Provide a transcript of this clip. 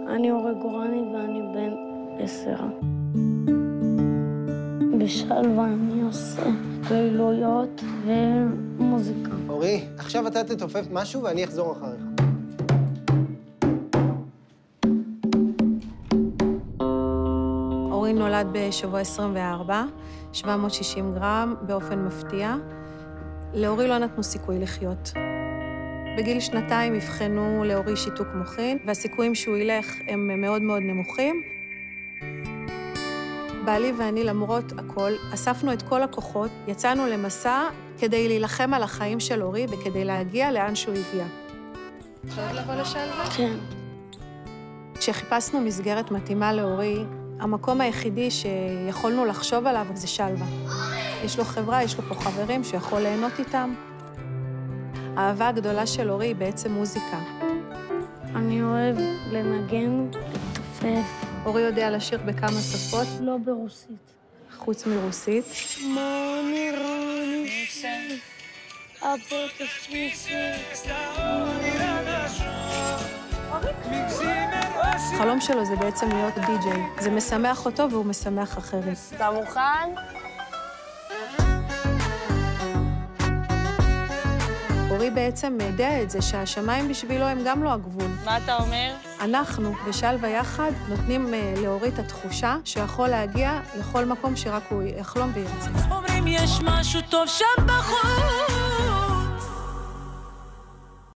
אני אורי גורני ואני בן 10. בשלווה אני עושה פעילויות ומוזיקה. אורי, עכשיו אתה תתופף משהו ואני אחזור אחריך. אורי נולד בשבוע 24, 760 גרם, באופן מפתיע. לאורי לא נתנו סיכוי לחיות. בגיל 2 הבחנו לאורי שיתוק מוחין, והסיכויים שהוא ילך הם מאוד מאוד נמוכים. בעלי ואני, למרות הכל, אספנו את כל הכוחות, יצאנו למסע כדי להילחם על החיים של אורי וכדי להגיע לאן שהוא הגיע. אפשר לבוא לשלווה? כן. כשחיפשנו מסגרת מתאימה לאורי, המקום היחידי שיכולנו לחשוב עליו זה שלווה. יש לו חברה, יש לו פה חברים שיכול ליהנות איתם. האהבה הגדולה של אורי היא בעצם מוזיקה. אני אוהב לנגן, לתופף. אורי יודע לשיר בכמה שפות. לא ברוסית. חוץ מרוסית. החלום שלו זה בעצם להיות די-ג'יי. זה משמח אותו והוא משמח אחרים. אתה מוכן? אורי בעצם יודע את זה שהשמיים בשבילו הם גם לא הגבול. מה אתה אומר? אנחנו, בשלווה יחד, נותנים לאורי את התחושה שיכול להגיע לכל מקום שרק הוא יחלום וירצה. אומרים יש משהו טוב שם בחוץ